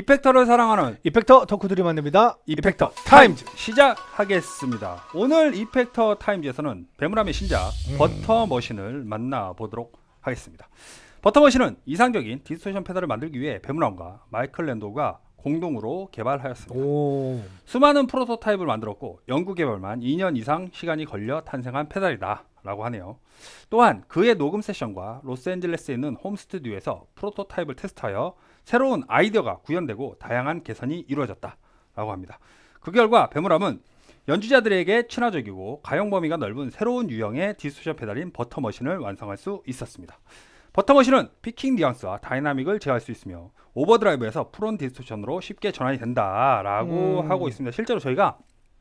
이펙터를 사랑하는 이펙터 덕후들이 만듭니다. 이펙터 타임즈 시작하겠습니다. 오늘 이펙터 타임즈에서는 배물함의 신작 버터머신을 만나보도록 하겠습니다. 버터머신은 이상적인 디스토션 페달을 만들기 위해 배물함과 마이클 랜도가 공동으로 개발하였습니다. 수많은 프로토타입을 만들었고 연구개발만 2년 이상 시간이 걸려 탄생한 페달이다 라고 하네요. 또한 그의 녹음 세션과 로스앤젤레스에 있는 홈 스튜디오에서 프로토타입을 테스트하여 새로운 아이디어가 구현되고 다양한 개선이 이루어졌다 라고 합니다. 그 결과 배물함은 연주자들에게 친화적이고 가용 범위가 넓은 새로운 유형의 디스토션 페달인 버터머신을 완성할 수 있었습니다. 버터머신은 피킹 뉘앙스와 다이나믹을 제어할 수 있으며 오버드라이브에서 프론 디스토션으로 쉽게 전환이 된다라고 하고 있습니다. 실제로 저희가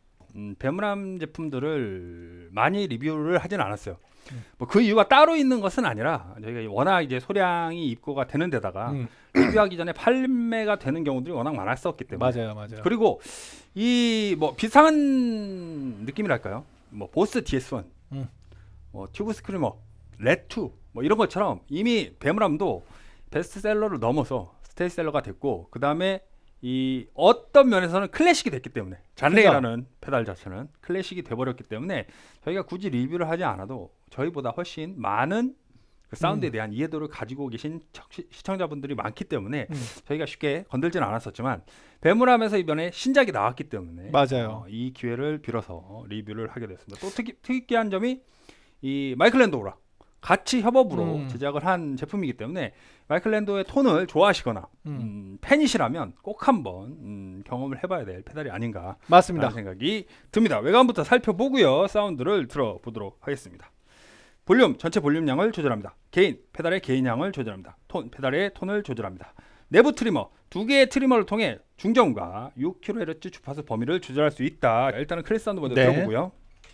배물함 제품들을 많이 리뷰를 하진 않았어요. 뭐 그 이유가 따로 있는 것은 아니라 저희가 워낙 이제 소량이 입고가 되는 데다가 리뷰하기 전에 판매가 되는 경우들이 워낙 많았었기 때문에 맞아요. 그리고 이 뭐 비슷한 느낌이랄까요? 뭐 보스 DS1, 뭐 튜브 스크리머, 레2 뭐 이런 것처럼 이미 배물함도 베스트셀러를 넘어서 스테디셀러가 됐고 그 다음에 이 어떤 면에서는 클래식이 됐기 때문에 잔레이라는 페달 자체는 클래식이 돼버렸기 때문에 저희가 굳이 리뷰를 하지 않아도 저희보다 훨씬 많은 그 사운드에 대한 이해도를 가지고 계신 시청자분들이 많기 때문에 저희가 쉽게 건들지는 않았었지만 배물함에서 이번에 신작이 나왔기 때문에 맞아요. 이 기회를 빌어서 리뷰를 하게 됐습니다. 또 특이한 점이 이 마이클 랜도랑 같이 협업으로 제작을 한 제품이기 때문에 마이클 랜도의 톤을 좋아하시거나 팬이시라면 꼭 한번 경험을 해봐야 될 페달이 아닌가 맞습니다. 생각이 듭니다. 외관부터 살펴보고요. 사운드를 들어보도록 하겠습니다. 볼륨, 전체 볼륨량을 조절합니다. 게인, 페달의 게인량을 조절합니다. 톤, 페달의 톤을 조절합니다. 내부 트리머, 두 개의 트리머를 통해 중저음과 6kHz 주파수 범위를 조절할 수 있다. 일단은 클래스 사운드 먼저 들어보고요.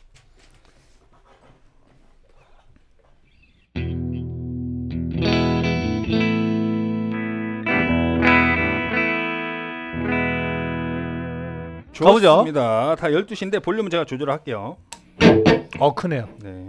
좋습니다. 다 12시인데 볼륨은 제가 조절을 할게요. 크네요. 네.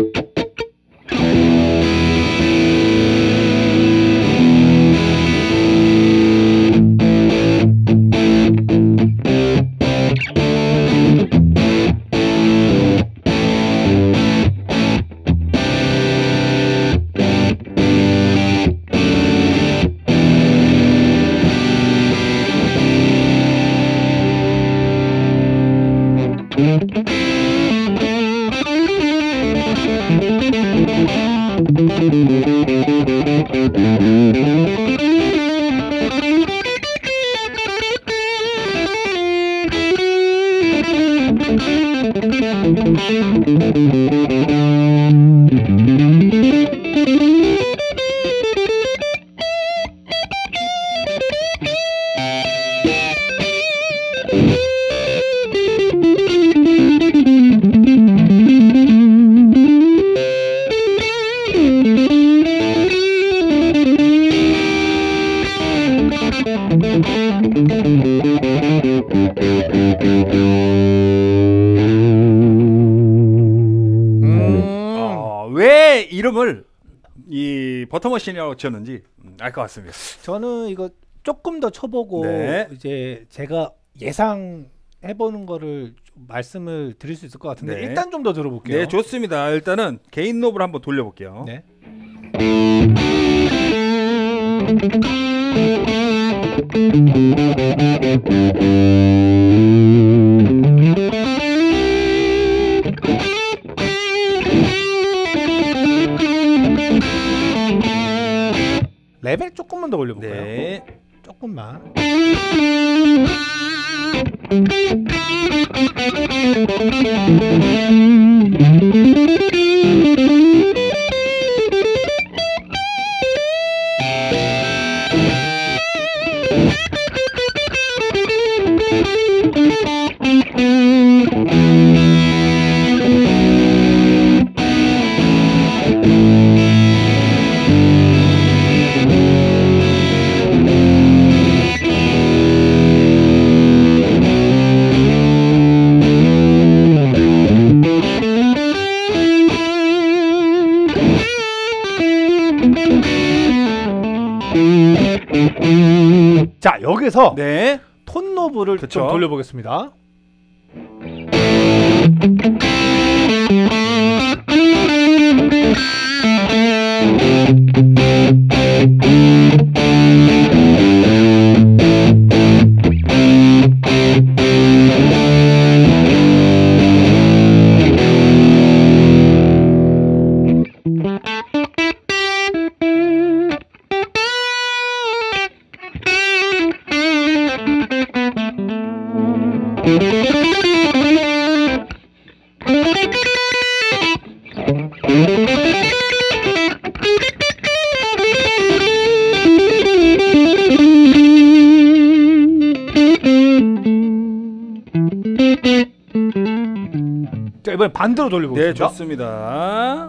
왜 이름을 이 버터머신이라고 지었는지 알 것 같습니다. 저는 이거 조금 더 쳐보고 이제 제가 예상해보는 거를 좀 말씀을 드릴 수 있을 것 같은데 일단 좀 더 들어볼게요. 네, 좋습니다. 일단은 게인 노브를 한번 돌려볼게요. 네. 레벨 조금만 더 올려볼까요? 네. 조금만. 자, 여기서 네. 톤 노브를 그쵸. 좀 돌려보겠습니다. 자, 이번엔 반대로 돌려보겠습니다. 네, 좋습니다.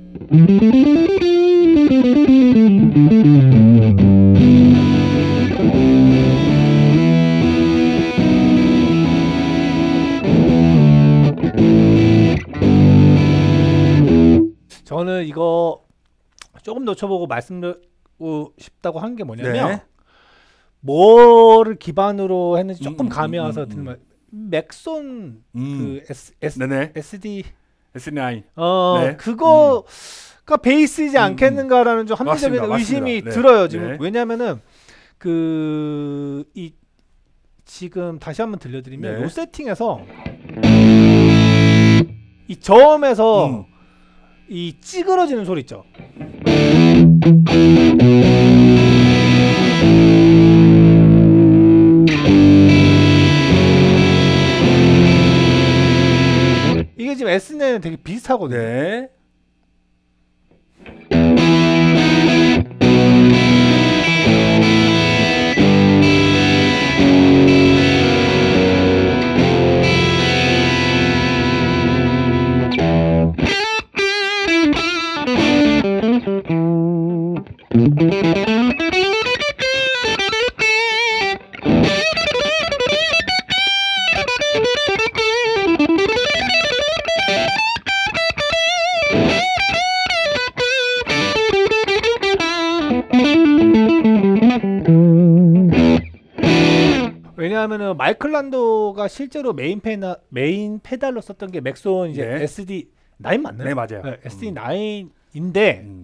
저는 이거 조금 더 쳐보고 말씀드리고 싶다고 한 게 뭐냐면 네. 뭐를 기반으로 했는지 조금 감이 와서 들면 맥손 그 네네. SD S9. 네. 그거가 베이스이지 않겠는가라는 좀 합리적인 맞습니다. 의심이 맞습니다. 네. 들어요 지금. 네. 왜냐면은 이 지금 다시 한번 들려드리면 네. 요 세팅에서 이 저음에서 이 찌그러지는 소리 있죠. 이게 지금 S는 되게 비슷하거든요. 네. 왜냐하면은 마이클 란도가 실제로 메인 페달로 썼던 게 맥손 이제 네. SD9 맞나요? 네, 맞아요. 네, SD9인데 음.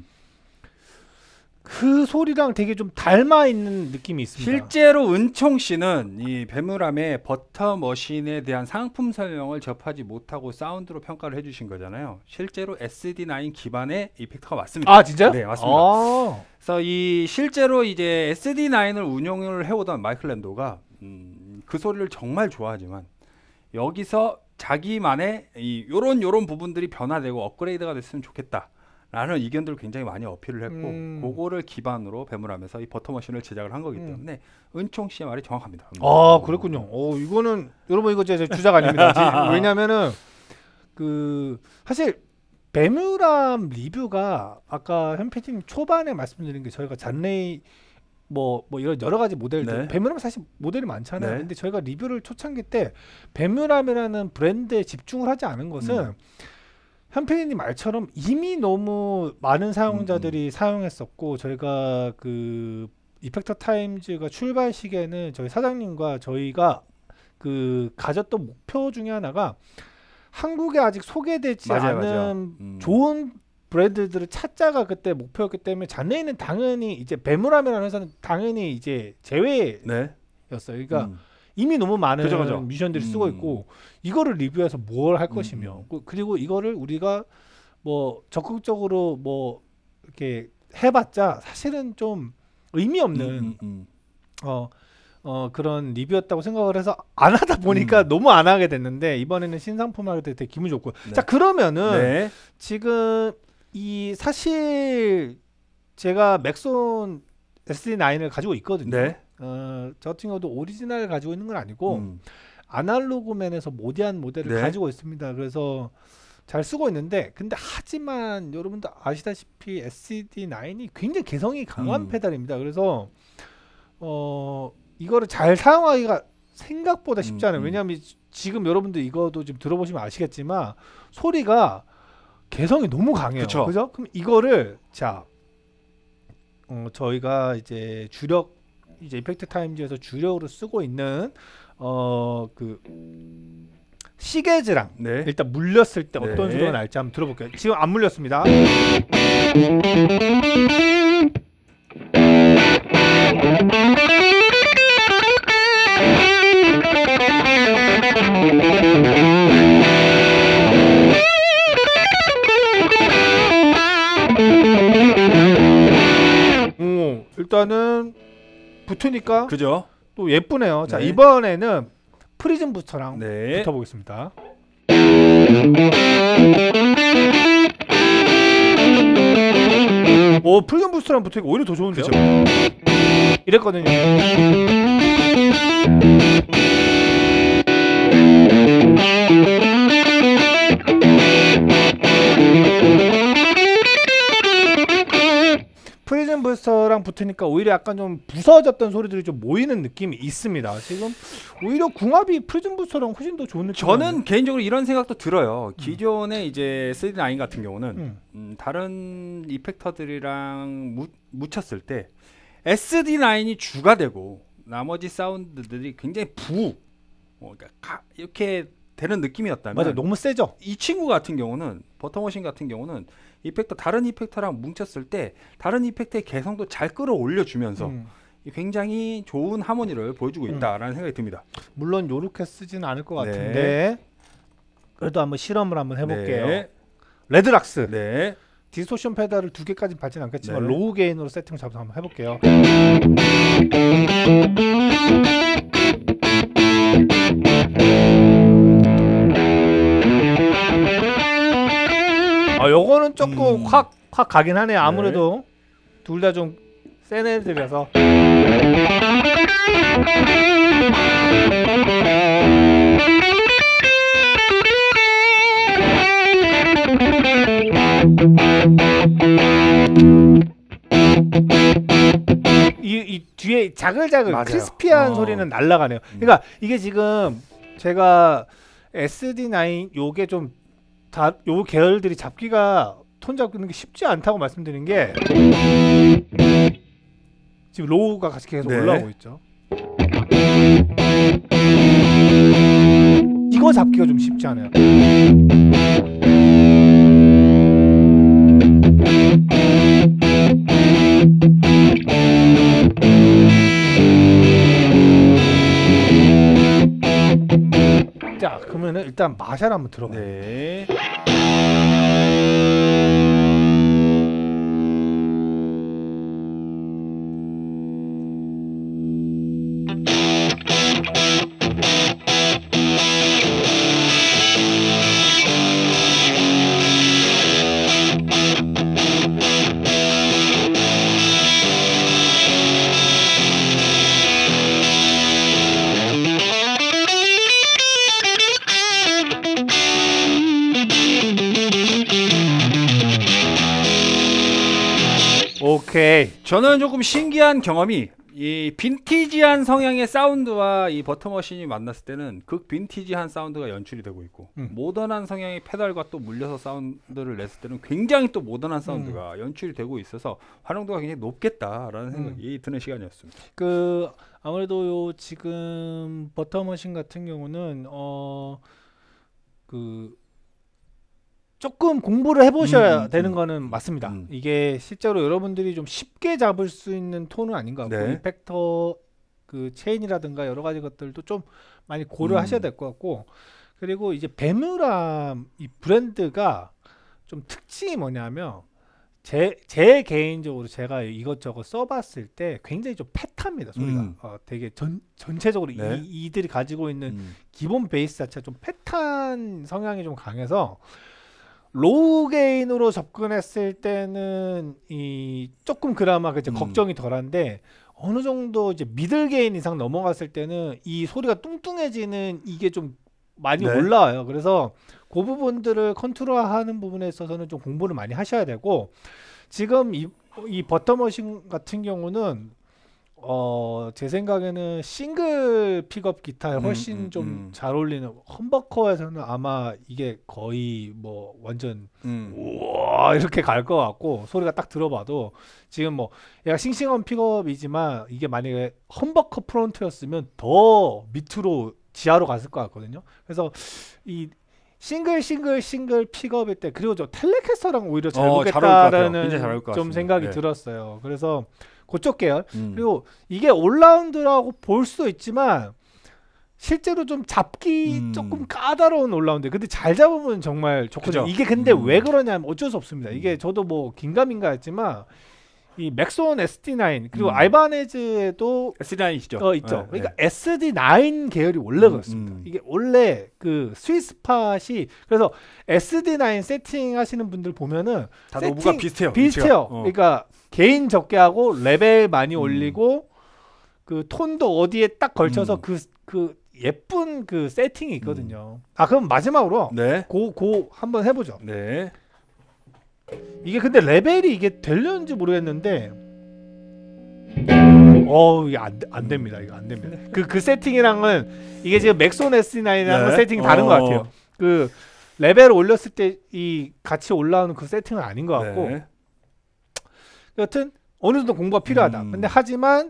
그 소리랑 되게 좀 닮아 있는 느낌이 있습니다. 실제로 은총 씨는 이 배무람의 버터 머신에 대한 상품 설명을 접하지 못하고 사운드로 평가를 해주신 거잖아요. 실제로 SD9 기반의 이펙터가 맞습니다. 아, 진짜요? 네, 맞습니다. 아. 그래서 이 실제로 이제 SD9을 운용을 해오던 마이클 랜도가 그 소리를 정말 좋아하지만 여기서 자기만의 요런 부분들이 변화되고 업그레이드가 됐으면 좋겠다라는 의견들을 굉장히 많이 어필을 했고 그거를 기반으로 배무람에서 이 버터머신을 제작을 한 거기 때문에 은총 씨의 말이 정확합니다. 아, 그랬군요. 이거는 여러분 이거 제 주작 아닙니다. 왜냐면은 그 사실 배무람 리뷰가 아까 현PD님 초반에 말씀드린 게 저희가 잔레이 뭐 이런 여러 가지 모델들 네. 배무람 사실 모델이 많잖아요. 네. 근데 저희가 리뷰를 초창기 때 배무람이라는 브랜드에 집중을 하지 않은 것은 현PD님 말처럼 이미 너무 많은 사용자들이 사용했었고 저희가 그 이펙터 타임즈가 출발 시기에는 저희 사장님과 저희가 그 가졌던 목표 중에 하나가 한국에 아직 소개되지 않은 좋은 브랜드들을 찾자가 그때 목표였기 때문에 잔레이는 당연히 이제 배무람이라는 회사는 당연히 이제 제외였어요. 네. 그러니까 이미 너무 많은 그죠. 뮤지션들이 쓰고 있고 이거를 리뷰해서 뭘 할 것이며 그리고 이거를 우리가 뭐 적극적으로 뭐 이렇게 해봤자 사실은 좀 의미 없는 그런 리뷰였다고 생각을 해서 안 하다 보니까 너무 안 하게 됐는데 이번에는 신상품 하게 되게 기분이 좋고. 네. 자, 그러면은 네. 지금 이 사실 제가 맥손 SD9을 가지고 있거든요. 네. 저 같은 경우도 오리지널을 가지고 있는 건 아니고 아날로그맨에서 모디안 모델을 네. 가지고 있습니다. 그래서 잘 쓰고 있는데 근데 하지만 여러분도 아시다시피 SD9이 굉장히 개성이 강한 페달입니다. 그래서 이거를 잘 사용하기가 생각보다 쉽지 않아요. 왜냐하면 지금 여러분들 이거도 좀 들어보시면 아시겠지만 소리가 개성이 너무 강해요. 그죠? 그럼 이거를 자 저희가 이제 주력 이제 이펙트 타임즈에서 주력으로 쓰고 있는 그 시계즈랑 네. 일단 물렸을 때 어떤 네. 소리가 날지 한번 들어볼게요. 지금 안 물렸습니다. 일단은 붙으니까 그죠? 또 예쁘네요. 자, 네. 이번에는 프리즘 부스터랑 네. 붙어보겠습니다. 오, 프리즘 부스터랑 붙으니까 오히려 더 좋은데요? 그죠? 이랬거든요. 프리즘 부스터랑 붙으니까 오히려 약간 좀 부서졌던 소리들이 좀 모이는 느낌이 있습니다. 지금 오히려 궁합이 프리즘 부스터랑 훨씬 더 좋은 느낌. 저는 개인적으로 이런 생각도 들어요. 기존의 이제 3D9 같은 경우는 다른 이펙터들이랑 묻혔을 때 SD9이 주가 되고 나머지 사운드들이 굉장히 그러니까 이렇게 되는 느낌이었다면 맞아, 너무 세죠. 이 친구 같은 경우는 버터머신 같은 경우는 다른 이펙터랑 뭉쳤을 때 다른 이펙터의 개성도 잘 끌어올려 주면서 굉장히 좋은 하모니를 보여주고 있다라는 생각이 듭니다. 물론 요렇게 쓰지는 않을 것 네. 같은데 그래도 한번 실험을 한번 해볼게요. 네. 레드락스. 네. 디스토션 페달을 2개까지 받진 않겠지만 네. 로우 게인으로 세팅을 잡아서 한번 해볼게요. 요거는 조금 확 가긴 하네요. 아무래도 둘 다 좀 센 애들이라서. 이 뒤에 자글자글 맞아요. 크리스피한 소리는 날아가네요. 그러니까 이게 지금 제가 SD9 요게 좀 요 계열들이 잡기가 톤 잡는 게 쉽지 않다고 말씀드린 게 지금 로우가 같이 계속 네. 올라오고 있죠. 이거 잡기가 좀 쉽지 않아요. 자, 그러면은 일단 마샬 한번 들어봐요. 네. 오케이. 저는 조금 신기한 경험이 이 빈티지한 성향의 사운드와 이 버터머신이 만났을 때는 극 빈티지한 사운드가 연출이 되고 있고 모던한 성향의 페달과 또 물려서 사운드를 냈을 때는 굉장히 또 모던한 사운드가 연출이 되고 있어서 활용도가 굉장히 높겠다라는 생각이 드는 시간이었습니다. 그 아무래도 요 지금 버터머신 같은 경우는 그 조금 공부를 해보셔야 되는 거는 맞습니다. 이게 실제로 여러분들이 좀 쉽게 잡을 수 있는 톤은 아닌 것 같고, 네. 이펙터 그 체인이라든가 여러 가지 것들도 좀 많이 고려하셔야 될 것 같고, 그리고 이제 베뮤람 이 브랜드가 좀 특징이 뭐냐면 제 개인적으로 제가 이것저것 써봤을 때 굉장히 좀 팻합니다, 소리가. 되게 전체적으로 네. 이들이 가지고 있는 기본 베이스 자체가 좀 팻한 성향이 좀 강해서 로우 게인으로 접근했을 때는 이 조금 그나마 이제 걱정이 덜한데 어느 정도 이제 미들 게인 이상 넘어갔을 때는 이 소리가 뚱뚱해지는 이게 좀 많이 네. 올라와요. 그래서 그 부분들을 컨트롤하는 부분에 있어서는 좀 공부를 많이 하셔야 되고, 지금 이 버터머신 같은 경우는 제 생각에는 싱글 픽업 기타에 훨씬 좀 잘 어울리는 험버커에서는 아마 이게 거의 뭐 완전 우와 이렇게 갈 것 같고 소리가 딱 들어봐도 지금 뭐 얘가 싱싱한 픽업이지만 이게 만약에 험버커 프론트였으면 더 밑으로 지하로 갔을 것 같거든요. 그래서 이 싱글 픽업일 때 그리고 저 텔레캐스터랑 오히려 잘 맞겠다라는 좀 생각이 들었어요. 그래서 그쪽 계열 그리고 이게 올라운드라고 볼 수도 있지만 실제로 좀 잡기 조금 까다로운 올라운드. 근데 잘 잡으면 정말 좋거든요. 이게 근데 왜 그러냐면 어쩔 수 없습니다. 이게 저도 뭐 긴가민가 했지만 이 맥스온 SD9 그리고 알바네즈에도 SD9이죠. 있죠. 그러니까 SD9 계열이 원래 그렇습니다. 이게 원래 그 스위스팟이 그래서 SD9 세팅 하시는 분들 보면은 다 노브가 비슷해요. 그러니까 게인 적게 하고 레벨 많이 올리고 그 톤도 어디에 딱 걸쳐서 그 예쁜 그 세팅이 있거든요. 그럼 마지막으로 고 한번 해보죠. 네. 이게 근데 레벨이 이게 되려는지 모르겠는데 이게 안 됩니다. 이거 안 됩니다. 그 세팅이랑은 이게 지금 맥손 S9이랑은 세팅이 다른 것 같아요. 그 레벨을 올렸을 때 이 같이 올라오는 그 세팅은 아닌 것 같고 여튼 어느 정도 공부가 필요하다. 근데 하지만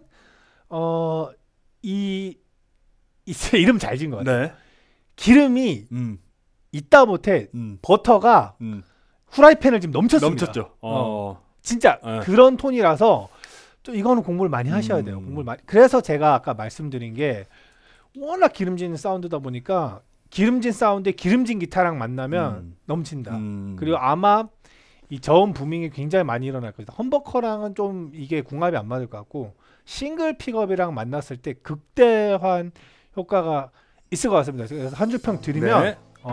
이 이름 잘 지은 것 같아요. 기름이 있다 못해 버터가 후라이팬을 지금 넘쳤습니다. 진짜 그런 톤이라서 좀 이거는 공부를 많이 하셔야 돼요. 그래서 제가 아까 말씀드린 게 워낙 기름진 사운드다 보니까 기름진 사운드에 기름진 기타랑 만나면 넘친다. 그리고 아마 이 저음 부밍이 굉장히 많이 일어날 거다. 험버커랑은 좀 이게 궁합이 안 맞을 것 같고 싱글 픽업이랑 만났을 때 극대화한 효과가 있을 것 같습니다. 그래서 한 줄 평 드리면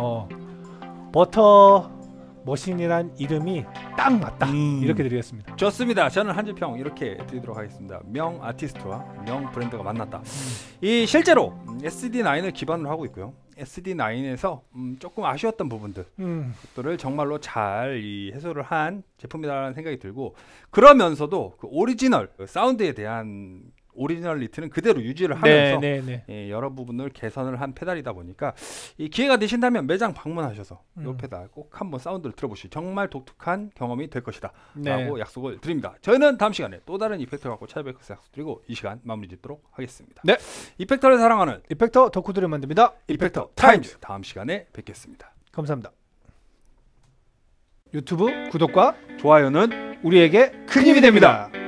버터 머신이란 이름이 딱 맞다. 이렇게 드리겠습니다. 좋습니다. 저는 한 줄 평 이렇게 드리도록 하겠습니다. 명 아티스트와 명 브랜드가 만났다. 이 실제로 SD9을 기반으로 하고 있고요. SD9에서 조금 아쉬웠던 부분들을 정말로 잘 해소를 한 제품이라는 생각이 들고 그러면서도 그 오리지널 그 사운드에 대한 오리지널리티는 그대로 유지를 하면서 여러 부분을 개선을 한 페달이다 보니까 이 기회가 되신다면 매장 방문하셔서 이 페달 꼭 한번 사운드를 들어보시고 정말 독특한 경험이 될 것이다 라고 약속을 드립니다. 저희는 다음 시간에 또 다른 이펙터 갖고 찾아뵐 것을 약속드리고 이 시간 마무리 짓도록 하겠습니다. 이펙터를 사랑하는 이펙터 덕후들을 만듭니다. 이펙터 타임즈 다음 시간에 뵙겠습니다. 감사합니다. 유튜브 구독과 좋아요는 우리에게 큰 힘이 됩니다.